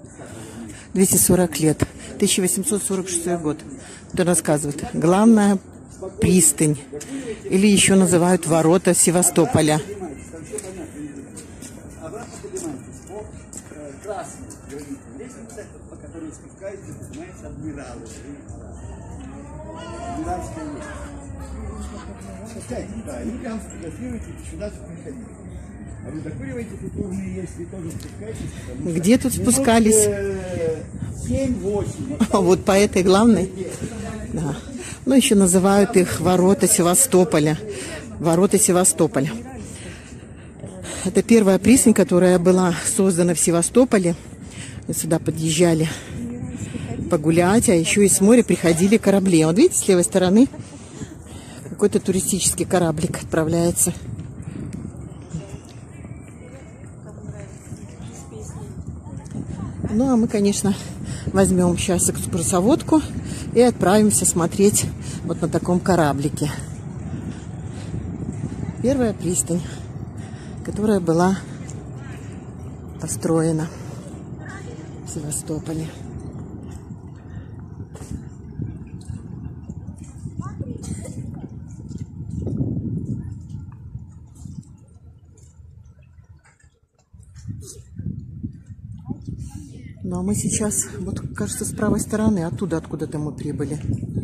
240 лет. 1846 год. Это рассказывает. Главная пристань. Или еще называют ворота Севастополя. Где тут спускались? Вот по этой главной. Да. Ну, еще называют их ворота Севастополя. Ворота Севастополя. Это первая пристань, которая была создана в Севастополе. Мы сюда подъезжали погулять, а еще и с моря приходили корабли. Вот видите, с левой стороны какой-то туристический кораблик отправляется. Ну, а мы, конечно, возьмем сейчас экскурсоводку и отправимся смотреть вот на таком кораблике. Первая пристань, которая была построена в Севастополе. Ну, а мы сейчас, вот, кажется, с правой стороны, оттуда, откуда-то мы прибыли.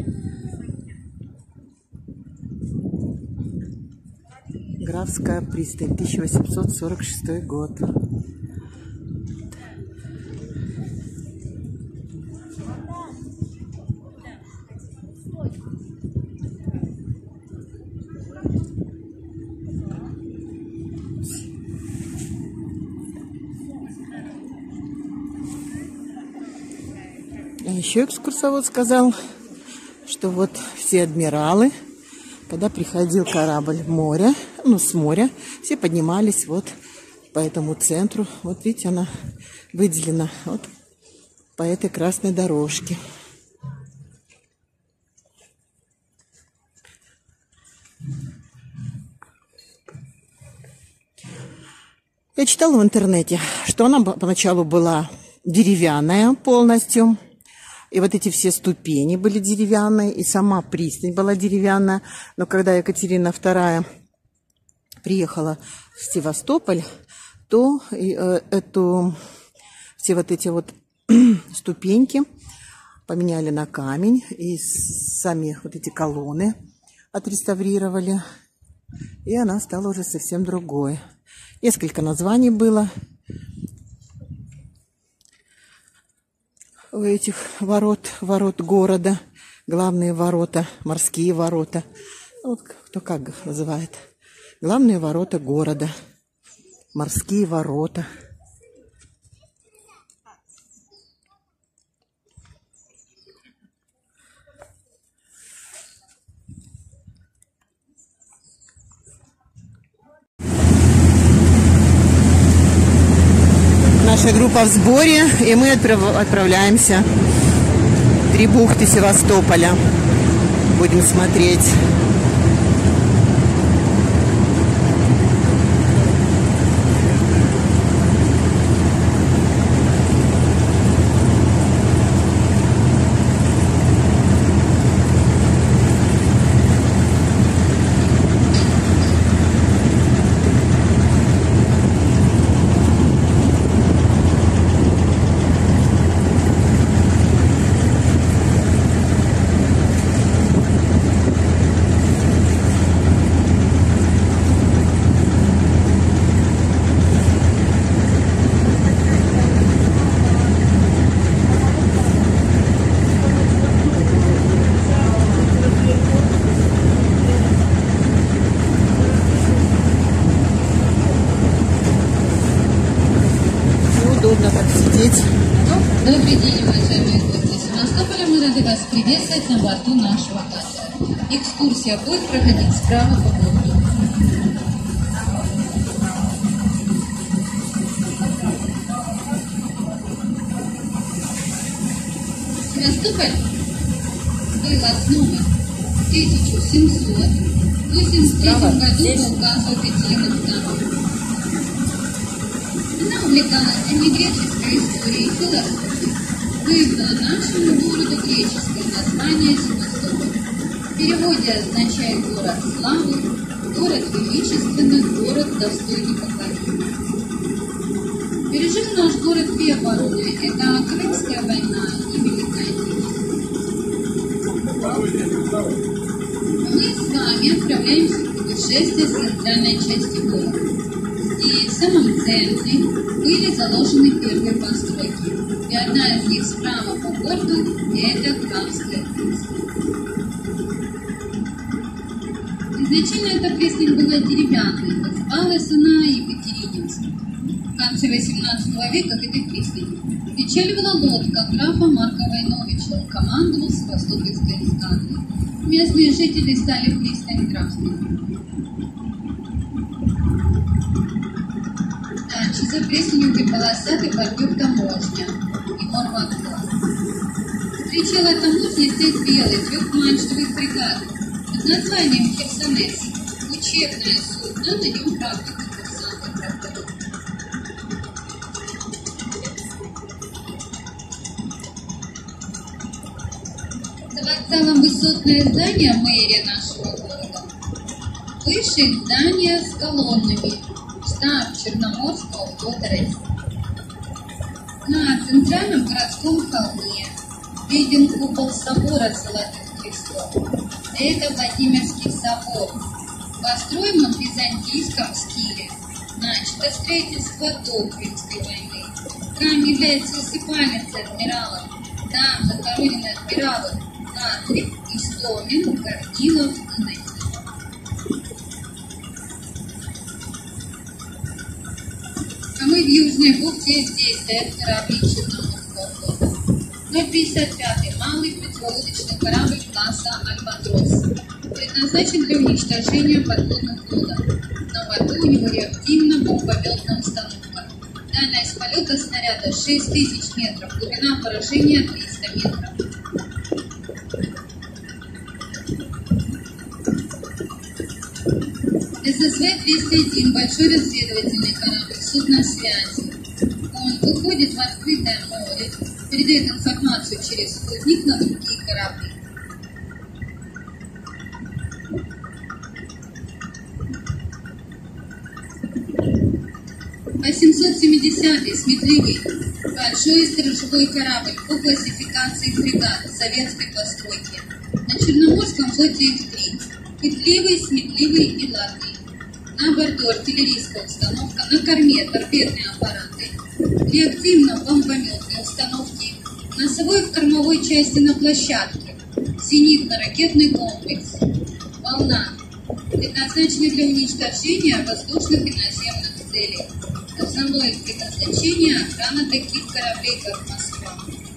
Графская пристань, 1846 год. А еще экскурсовод сказал, что вот все адмиралы, когда приходил корабль в море, ну, с моря, все поднимались вот по этому центру. Вот видите, она выделена вот по этой красной дорожке. Я читала в интернете, что она поначалу была деревянная полностью. И вот эти все ступени были деревянные, и сама пристань была деревянная. Но когда Екатерина II приехала в Севастополь, то все вот эти вот ступеньки поменяли на камень, и сами вот эти колонны отреставрировали, и она стала уже совсем другой. Несколько названий было у этих ворот города, главные ворота, морские ворота. Вот кто как их называет. Главные ворота города, морские ворота. Наша группа в сборе, и мы отправляемся в 3 бухты Севастополя. Будем смотреть. Удобно так сидеть. Добрый день, уважаемые гости Севастополя. Мы рады вас приветствовать на борту нашего катера. Экскурсия будет проходить справа по борту. Севастополь был основан в 1783 году по указу Екатерины II. Она увлекалась древнегреческой историей, выбрано нашему городу греческое название Севастополь. В переводе означает город славы, город величественный, город достойный поклонения. Пережил наш город две обороны. Это Крымская война и Великая Отечественная. Мы с вами отправляемся в путешествие с центральной части города. Здесь, в самом центре, были заложены первые постройки. И одна из них справа по городу – это Крамская пристань. Изначально эта пристань была деревянной, называлась она Екатерининском. В конце XVIII века к этой пристани причаливала лодка графа Марка Войновича, он командовал Севастопольской эскадрой. Местные жители стали пристань Крамской. Дальше за пристанью полосатый бордюр таможня и морвокзал. Встречала таможня стоит белый трехмачтовый фрегат под названием «Херсонес». Учебное судно, на нем практику курсанты проходят. За вокзалом высотное здание мэрии нашего города. Выше здание с колоннами. Штаб Черноморского флота России. На центральном городском холме виден купол собора Золотых Крестов. Это Владимирский собор. Построен он в византийском стиле. Начато строительство до Крымской войны. Храм является усыпальницей адмиралов. Там захоронены адмиралы Надрик, Истомин, Корнилов и Нахимов. А мы в Южной бухте, здесь стоят корабли Черноморского флота. 055-й малый противолодочный корабль класса «Альбатрос». Предназначен для уничтожения подводных лодок. На борту у него реактивная бомбометная установка. Дальность полета снаряда 6000 метров, глубина поражения 300 метров. ССВ-201 – большой разведывательный корабль, судно связи. Он выходит в открытое море, передает информацию через спутник на другие корабли. «870-й Сметливый – большой сторожевой корабль по классификации фрегат советской постройки. На Черноморском флоте их 3 – Пытливый, Сметливый и Ладный. На борту артиллерийская установка, на корме торпедные аппараты, реактивно-бомбометные установки, носовой в кормовой части на площадке, зенитно-ракетный комплекс, волна, предназначены для уничтожения воздушных и наземных целей. Основное предназначение – охрана таких кораблей, как Москва.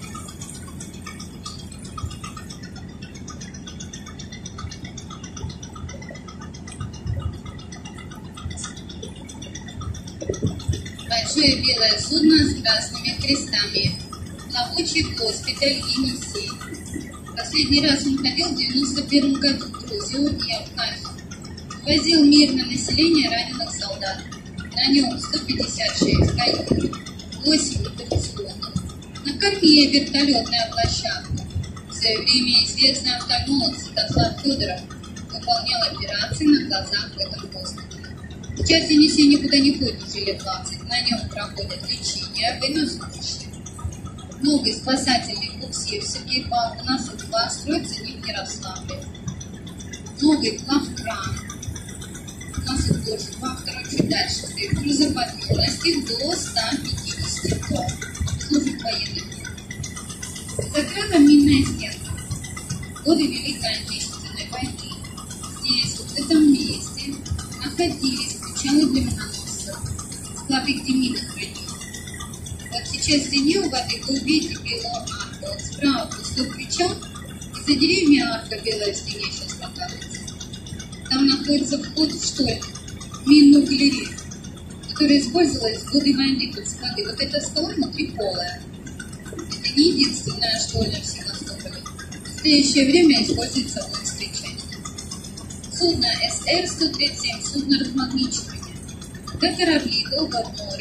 Большое белое судно с красными крестами. Плавучий госпиталь Енисей. Последний раз он ходил в 91 году в Грузию и Абхазию. Возил мирное население раненых солдат. На нем 156 каютов, 8 моторизованных. На корме вертолетная площадка. В свое время известный офтальмолог Святослав Федоров выполнял операции на глазах в этом госпитале. Сейчас Енисей никуда не ходит уже лет 20. На нем проходят лечение, вынос мужчин. Новый спасательный буксир Сергей Павлов у нас УФА строится не в Ярославле. Новый плавкран у нас тоже фактор чуть дальше стоит. Грузоподъемности до 150 тонн. Служит военных. За краном минная стенка. В годы Великой Отечественной войны здесь, вот в этом месте, находились причалы для миноносцев, склады, где мины хранили. Вот сейчас в стене в этой глубине белая арка. Вот справа пустой причал, и за деревьями арка белая в стене сейчас показывается. Там находится вход в штольню, минную галерею, которая использовалась в годы войны под склады. Вот эта скала внутри полая. Это не единственная штольня в Севастополе. В настоящее время используется воинской частью. Судно СР-137, судно размагничивания. Это корабли долго в море,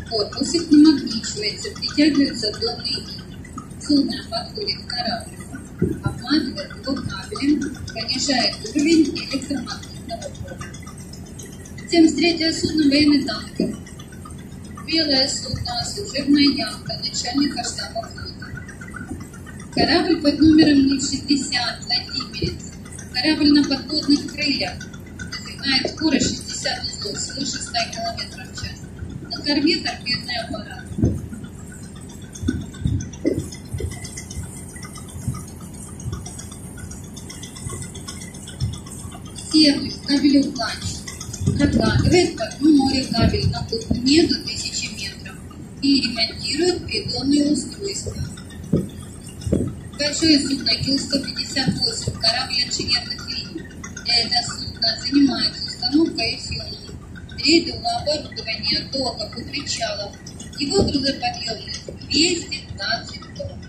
Корпус их намагничивается, притягивается до ныне. Судно подходит к кораблю, обматывает его кабелем, понижает уровень электромагнитного поля. Затем третье судно — военный танкер. Белое судно — служебная яхта начальника штаба флота. Корабль под номером 060 «Владимирец». Корабль на подводных крыльях. Достигает скорость 60 узлов, свыше 100 км в час. На корме торпедный аппарат. Севлюс, кабелеукладчик, прокладывает по дну моря кабель на глубине до 1000 метров и ремонтирует придонные устройства. Большое судно Кил-158, корабль инженерных линий. Это судно занимается установкой и съемом рейдового оборудования, доков и причалов. Его грузоподъемность 220 тонн.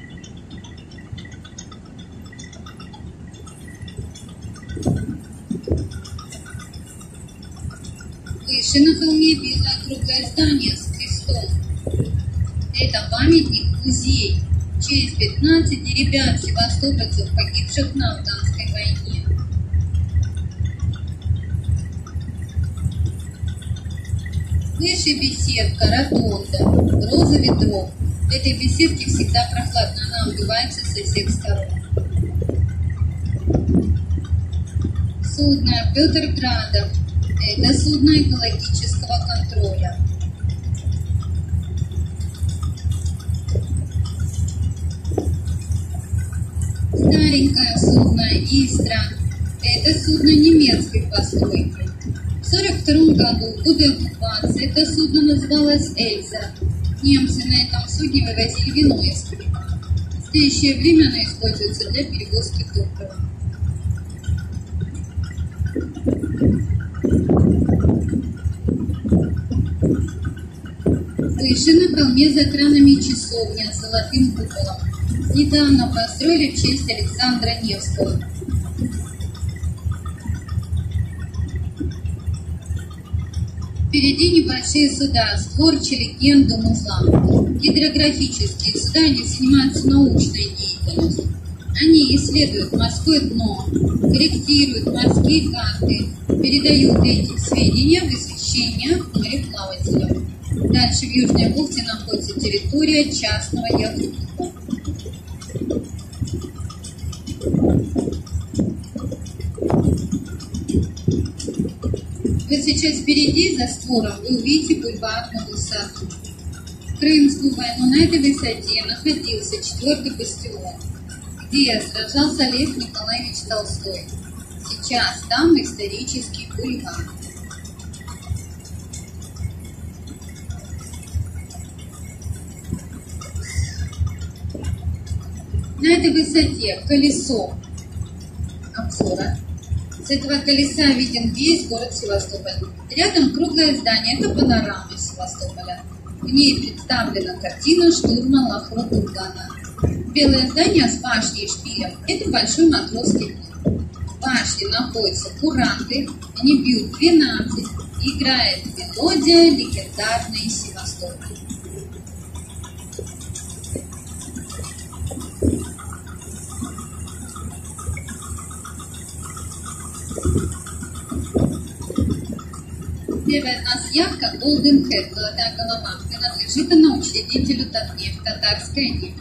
Выше на холме белое круглое здание с крестом. Это памятник-музей в честь 15 ребят севастопольцев, погибших на Афганской войне. Выше беседка, ротонда, роза ветров. В этой беседке всегда прохладно, она обдувается со всех сторон. Судно Петроградов. Это судно экологического контроля. Старенькое судно Истра. Это судно немецкой постройки. В 1942 году, в годы оккупации, это судно называлось Эльза. Немцы на этом судне вывозили вино из Крыма. В настоящее время оно используется для перевозки топлива. Выше на холме за кранами часовня с золотым куполом. Недавно построили в честь Александра Невского. Впереди небольшие суда, створчи, легенду, музла. Гидрографические суда, они занимаются научной деятельностью. Они исследуют морское дно, корректируют морские карты, передают эти сведения в извещения мореплавателям. Дальше в Южной бухте находится территория частного яхт-клуба. Вот сейчас впереди, за створом, вы увидите бульварную высоту. Крымскую войну на этой высоте находился 4-й бастион, где сражался Лев Николаевич Толстой. Сейчас там исторический бульвар. На этой высоте колесо обзора. С этого колеса виден весь город Севастополь. Рядом круглое здание, это панорама Севастополя. В ней представлена картина штурма Лахова-Кургана. Белое здание с башней и шпилем – это большой матросский клуб. В башне находятся куранты, они бьют 12, играет мелодия легендарной Севастополь. Первая от нас яхта Golden Head, золотая голова, принадлежит она учредителю Татнефть, татарская нефть.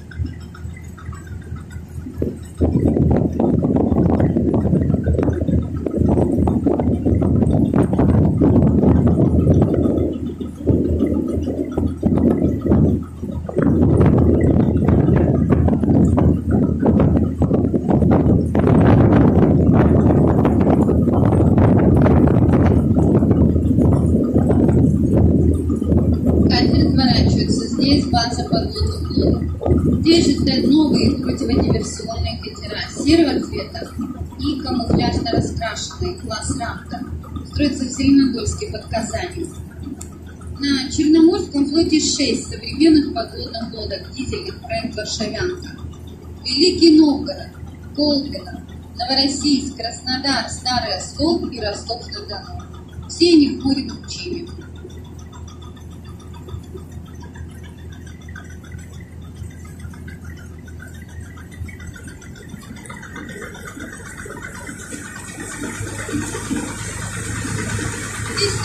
База подводных лодок. Здесь же стоят новые противодиверсионные катера серого цвета и камуфляжно раскрашенные, класс «Раптор». Строится в Зеленодольске под Казанью. На Черноморском флоте 6 современных подводных лодок, дизельных, проект «Варшавянка». Великий Новгород, Колпино, Новороссийск, Краснодар, Старый Оскол и Ростов-на-Дону. Все они в море Кучине.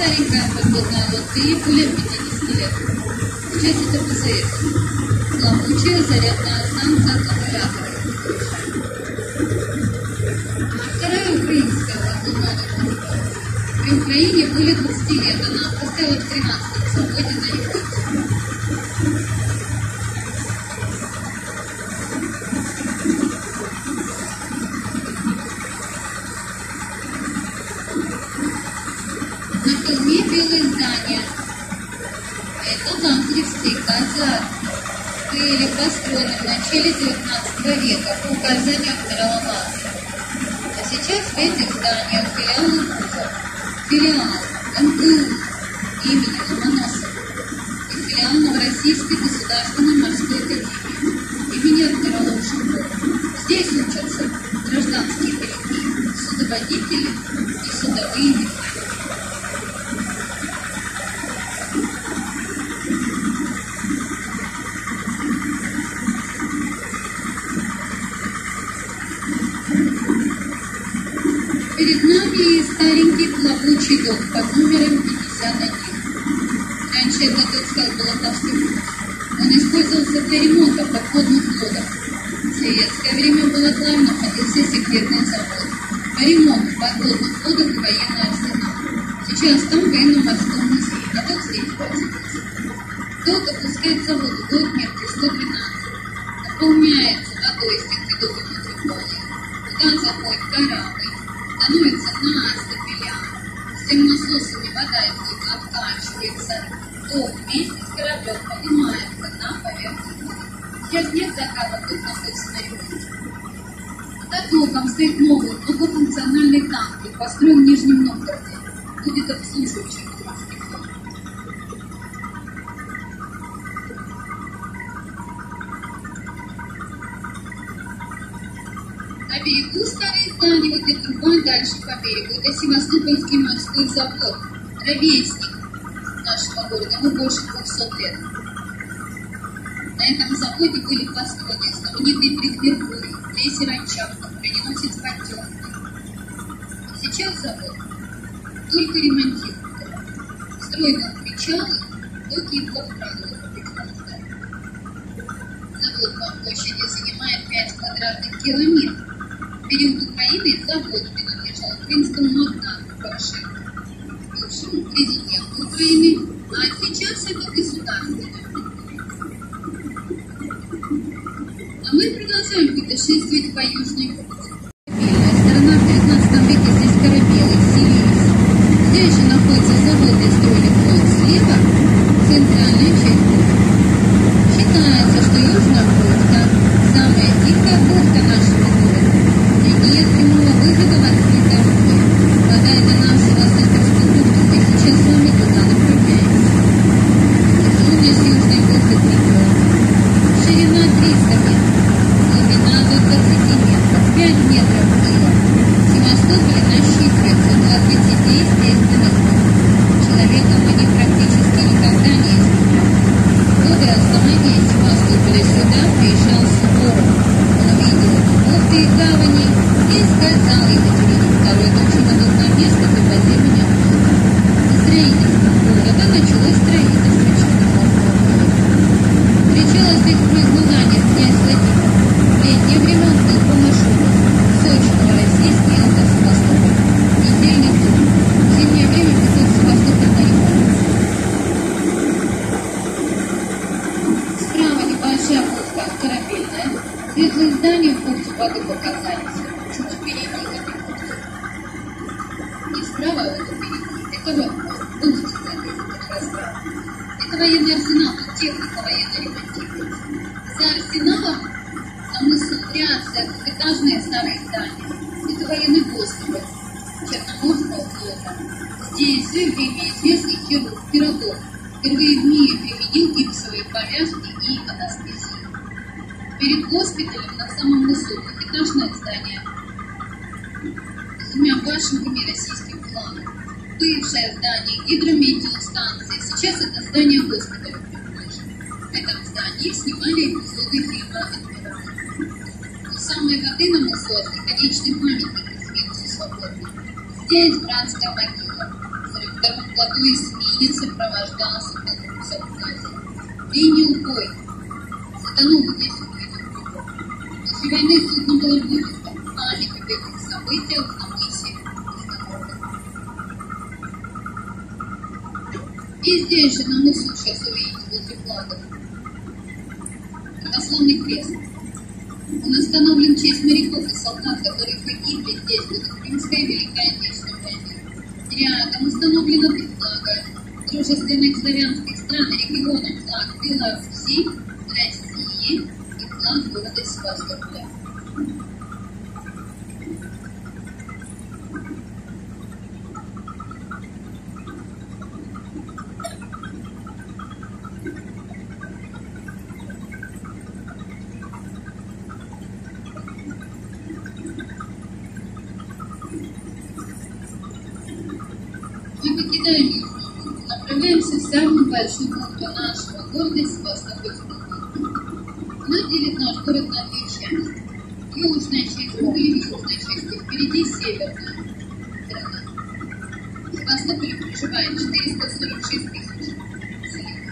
старенькая подводная лодка, ей более 50 лет. Сейчас это ПЗС. Плавучая зарядная станция аккумулятора. Вторая украинская подводная лодка. При Украине более 20 лет. Она поставила в 13-м заводе на Якутске. На холме белые здания. Это Ланкливский казарм. Были построены в начале 19 века по указанию Мироволаза. А сейчас в этих зданиях филиал ВУЗа, филиал МГУ имени Ломоносова и филиал Новороссийской государственной морской академии имени адмирала Ушакова. Здесь учатся гражданские моряки, судоводители и судовые механики. Перед нами старенький плавучий док под номером 51. Раньше этот док стал Балаковским. Он использовался для ремонта подводных лодок. В советское время в Балаклаве находился секретный завод по ремонту подводных лодок и военный арсенал. Сейчас там военно-морской музей, а док здесь базируется. Док опускается в воду до отметки 112, наполняется водой из теплодоков внутри. Туда заходит корабль, становится на стапелях, с тем насосами вода из дока откачивается, док вместе с кораблем поднимается на поверхность. Сейчас нет заката, док находится на ремонте. Под доком стоит новый многофункциональный танкер, построен в Нижнем Новгороде, будет обслуживающий Курский флот. На берегу старые здания, вот эта труба дальше по берегу. Это Севастопольский морской завод, ровесник нашего города, ему больше 200 лет. На этом заводе были построены знаменитые предмеркурий, крейсер Анчарка, броненосец Потемкин. Сейчас завод только ремонтируют. Строят причалы, доки и платформы. Завод по площади занимает 5 квадратных километров. В период Украины завод принадлежал украинскому магнату Порошенко, бывшему президенту Украины, а сейчас это государственное предприятие. А мы продолжаем путешествовать по Южной Бухте. Сторона в 19 веке здесь корабелы селились. Здесь же находится завод и строили флот слева, центральная часть бухты. Считается, что Южная Бухта – самая дикая бухта нашего города. Нет прямого выхода в открытое море. Вода до нас в Севастопольскую бухту, мы сейчас с вами туда направляемся. Зона с Южной бухты 3 километра. Ширина 300 метров. Глубина до 20 метров. 5 метров ила. В Севастополе насчитывается около 30 естественных бухт. Человеком они практически никогда не избегали. В годы основания Севастополя сюда приезжал Суворов. Он увидел бухты и гавани и сказал Екатерине II, дочь на место для подземного города. Со строительством города началось строительство Черноморского города. Причала стоит в Краснодаре, князь Владимир. В летнее время он был по маршруту Сочи, Новороссийск, Ялта, Севастополь. Недельный тур. В зимнее время песок Севастополь на ремонт. Справа небольшая бухта, корабельная. Светлые здания в бухте воды показались. Чуть впереди этой бухты. И справа вот впереди. Это вот бухта, как раз справа. Это военный арсенал, тут техника военная ремонтируется. За арсеналом на мысу Триация двухэтажные старые здания. Это военный госпиталь Черноморского флота. Здесь жил в время известный хирург Пирогов. Впервые в мире применил гипсовые повязки и анестезию. Перед госпиталем на самом носу двухэтажное здание с 2 башенками российских флагов. Бывшее здание гидрометеостанции. Сейчас это здание госпиталя. В этом здании снимали эпизоды фильма «Адмирал». У самой воды на носу конечный памятник Сфинксу свободы. Здесь братская могила. втором году эсминец сопровождался по Кавказе. Принял бой. Затонул в 10 видов. После войны судно было выбито. Память об этих событиях на мысе Международных. И здесь же на мысу сейчас увидите возле флага православный крест. Он установлен в честь моряков и солдат, которые погибли здесь в Крымской и Великой Отечественной войне. Рядом установлена флага дружественных славянских стран и регионов, флаг Беларуси, России и флаг города Севастополя. Мы покидаем Южную, направляемся в самую большую бухту нашего города Севастопольского. Она делит наш город на две части. Южная часть и южная часть, впереди северная сторона. В Севастополе проживает 446 тысяч населения.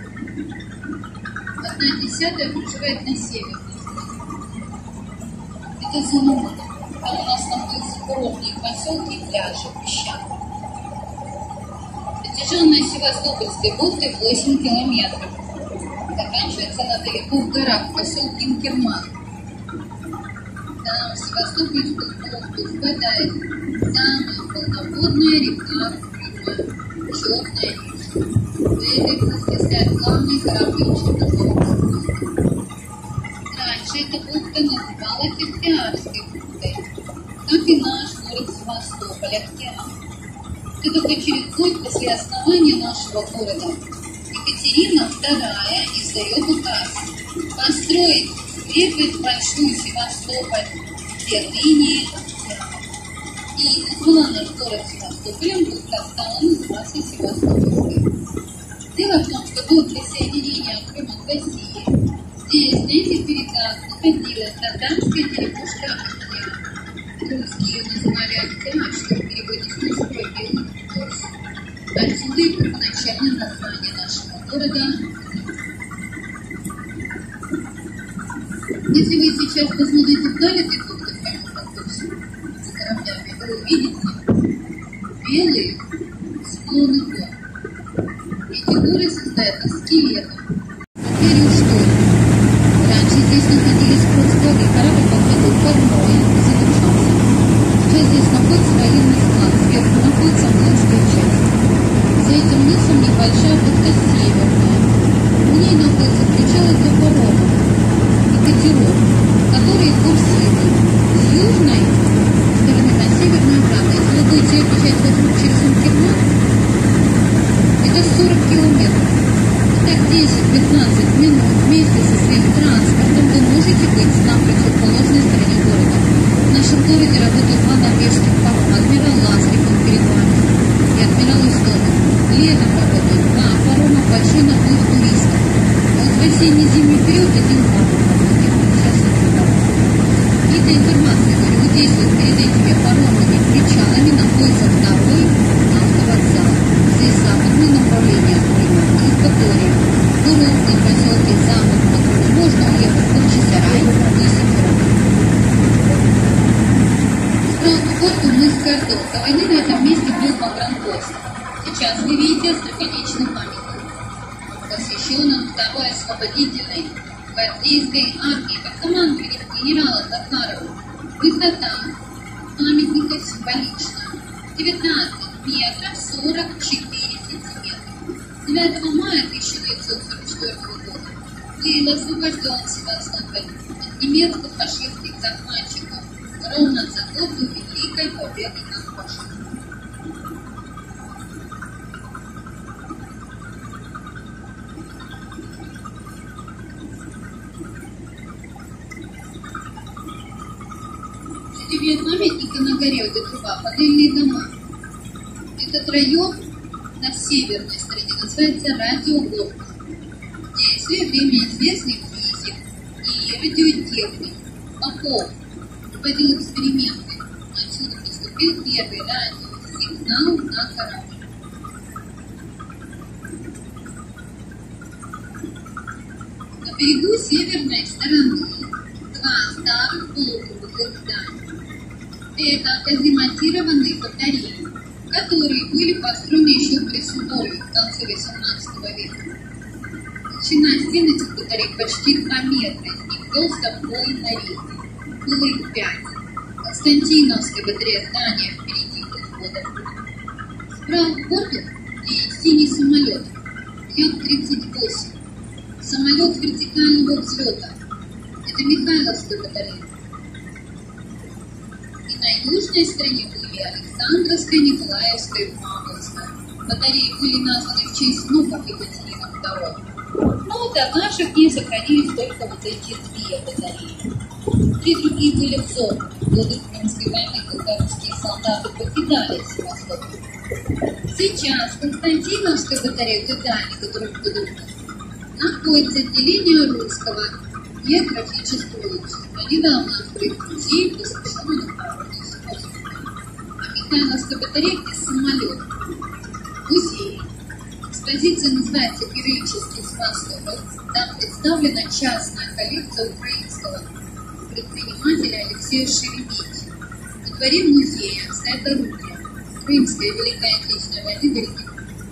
1/10 проживает на северной стороне. Это Занамон. Там у нас находятся курортные поселки и пляжи, песчаные. Протяженность Севастопольской бухты 8 километров. Заканчивается она далеко в горах, в поселке Инкерман. Там в Севастопольскую бухту впадает самая полноводная река Крыма, Черная Речка. В этой бухте стоят главные корабли Черноморского. Раньше эта бухта называлась Октябрьской бухтой, как и наш город Севастополь, Октябрь. Это только через год после основания нашего города Екатерина II издает указ построить крепость Большую Севастополь для линии и назвала наш город Севастополем, бухта стала называться Севастопольской. Дело в том, что до присоединения Крыма к России здесь, на этих берегах, находилась татарская деревушка Октябрь. Русские ее называли Октябрь, что в переводе с мужской белый. Отсюда и первоначальное название нашего города. Если вы сейчас посмотрите вдаль этой бухты, прямо по курсу, с кораблями, вы увидите белые склоны гор. Эти горы состоят из скелетов. Теперь что? Раньше здесь находились промысловые, корабль подходил к кормой и задержался. Сейчас здесь находится военный склад, сверху находится Амурская часть. За этим мысом небольшая бухта северная. У ней находится причалы для паромов и катеров, которые курсируют с южной стороны на северную обратно. Если вы будете объезжать вокруг через Инкерман, это 40 километров. Так 10-15 минут вместе со своим транспортом вы можете быть на противоположной стороне города. В нашем городе работают два норвежских парома. Адмирал Лазарев, он перед вами, и адмирал Истомин. Летом работают два парома, большой наплыв туристов. А вот в осенне-зимний период один паром работает. Сейчас это паром. И для информации говорю, вот здесь вот перед этими паромными причалами находится второй автовокзал. Здесь западное направление Крыма, Евпатория. В курортном поселке Замок можно уехать в Бахчисарай, 10 километров. Строил бухту мыс Кордон. До войны на этом месте был погранпост. Сейчас вы видите остроконечный памятник, посвященный Второй освободительной гвардейской армии под командованием генерала Захарова. Высота памятника символична. 19 метров 44 сантиметра. 9 мая 1944 года был освобожден Севастополь от немецко-фашистских захватчиков ровно за год до Великой Победы над фашизмом. Памятника на горе, вот эта труба, панельные дома. Этот район на северной стороне называется радиоблок. Здесь в свое время известный физик и радиотехник Попов проводил эксперименты. Отсюда поступил первый радиосигнал на корабль. берегу северной стороны два старых полукруглых здания. Это отремонтированные батареи, которые были построены еще при Суворове в конце XVIII века. Толщина стен этих батарей почти 2 метра, и толстобой на рейде. Было их 5. Константиновская батарея здания впереди входа. Справа входа есть синий самолет, Ил-38. Самолет вертикального взлета. Это Михайловская батарея. И на южной стороне были Александровская, Николаевская и Павловская. Батареи были названы в честь внуков Екатерины II. Но до наших дней сохранились только вот эти 2 батареи. 3 другие были взорваны. В годы Крымской войны, когда русские солдаты покидали Севастополь. Сейчас Константиновская батарея Гдани, которая в году находится отделение русского географического общества. Недавно открыт музей, посвященный направлению Севастополя. А Михайловская батарея — это самолет. Музей. Экспозиция называется «Героический Севастополь». Там представлена частная коллекция украинского предпринимателя Алексея Шереметьева. Во дворе музея стоят орудия Крымской и Великой Отечественной войны великих.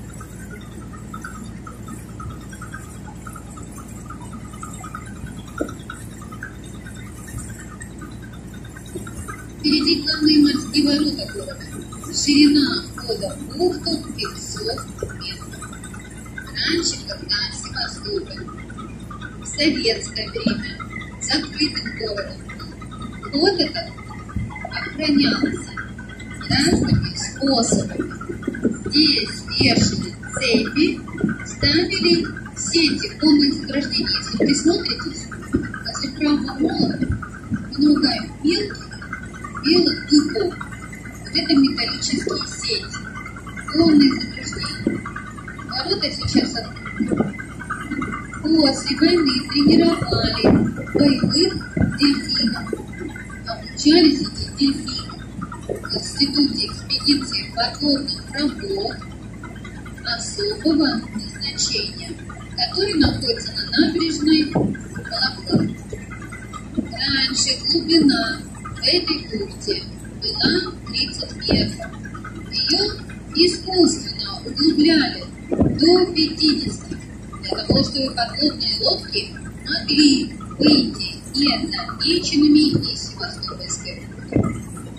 Впереди главные морские ворота города. Ширина входа в бухту 500 метров. Раньше, когда Севастополь в советское время закрытым городом, вход этот охранялся разными способами. Здесь вешали цепи, ставили сети конных заграждений. Если присмотритесь, после правого мола много мелких белых дубов. Вот это металлические сети, конные заграждения. Ворота сейчас открыты. После войны тренировали боевых дельфинов. Обучались эти дельфины в Институте экспедиции подводных работ особого назначения, который находится на набережной Балаклава. Раньше глубина в этой бухте была 30 метров. Ее искусственно углубляли до 50, для того, чтобы подводные лодки могли выйти незамеченными из Севастопольской бухты.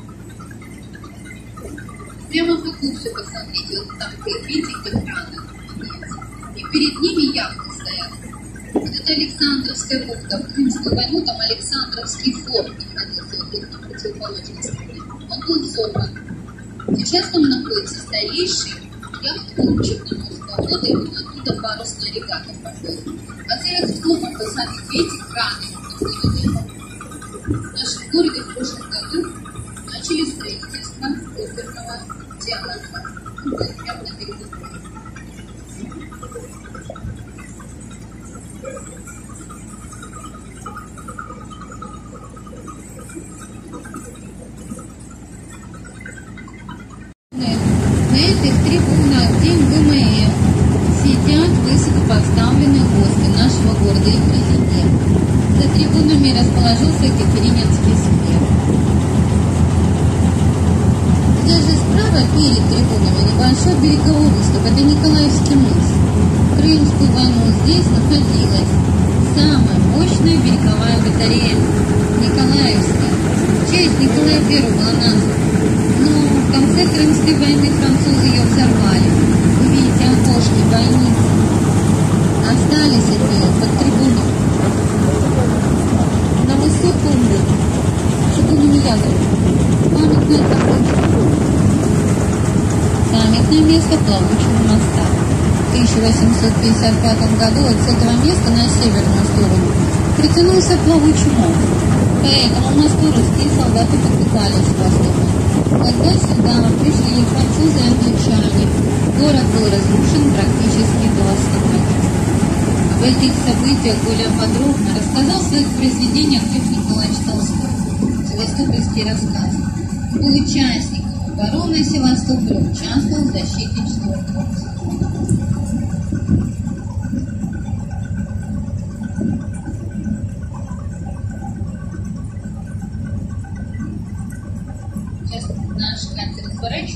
Прямо по курсу посмотрите, вот там видите краны, и перед ними яхты стоят. Вот это Александровская бухта. В Крымскую войну там Александровский форт находился, вот на противоположной стороне. Он был взорван. Сейчас там находится старейший яхт-клуб Черноморского флота, и вот оттуда парусная регата проходит. А с флотом вы сами видите краны. В нашем городе в прошлом году начали строительство оперного театра. Прямо на берегу. На этих трибунах День ВМФ сидят высокопоставленные гости нашего города и президент. За трибунами расположился Екатерининский сквер. Даже справа перед трибунами небольшой береговой выступ. Это Николаевский мыс. В Крымскую войну здесь находилась самая мощная береговая батарея Николаевская. В честь Николая I была названа. Но в конце Крымской войны французы ее взорвали. Вы видите окошки бойницы. Остались от нее под трибуной. На высоком уровне. Шагуну Ягоду. Памятная табличка. Памятное место Плавучего моста. В 1855 году от этого места на северную сторону притянулся Плавучий мост. Поэтому мосту русские солдаты покидали Севастополь. Когда сюда пришли французы и англичане, город был разрушен практически до основания. Об этих событиях более подробно рассказал в своих произведениях Лев Николаевич Толстой. Севастопольский рассказ. Был участником обороны Севастополя, участвовал в защите 4-го.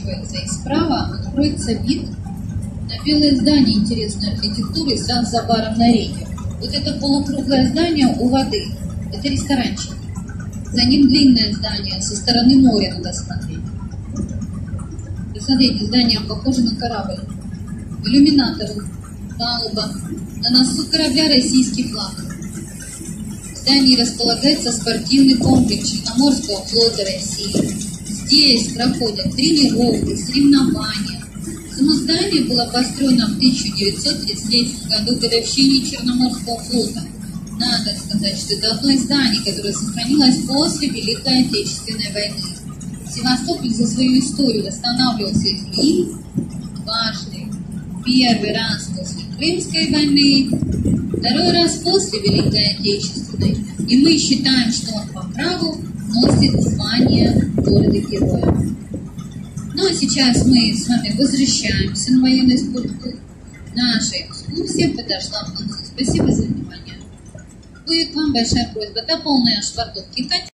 поворачивается, и справа откроется вид на белое здание интересной архитектуры с Занзибаром на реке. Вот это полукруглое здание у воды. Это ресторанчик. За ним длинное здание, со стороны моря надо смотреть. Посмотрите, здание похоже на корабль. Иллюминатор, палуба, на носу корабля российский флаг. В здании располагается спортивный комплекс Черноморского флота России. Здесь проходят тренировки, соревнования. Само здание было построено в 1933 году, годовщине Черноморского флота. Надо сказать, что это одно из зданий, которое сохранилось после Великой Отечественной войны. Севастополь за свою историю восстанавливался и дважды. Первый раз после Крымской войны, второй раз после Великой Отечественной. И мы считаем, что он по праву носит звание города-героя. Ну а сейчас мы с вами возвращаемся на военный спортклуб. Наша экскурсия подошла к концу. Спасибо за внимание. Будет к вам большая просьба до полной швартовки.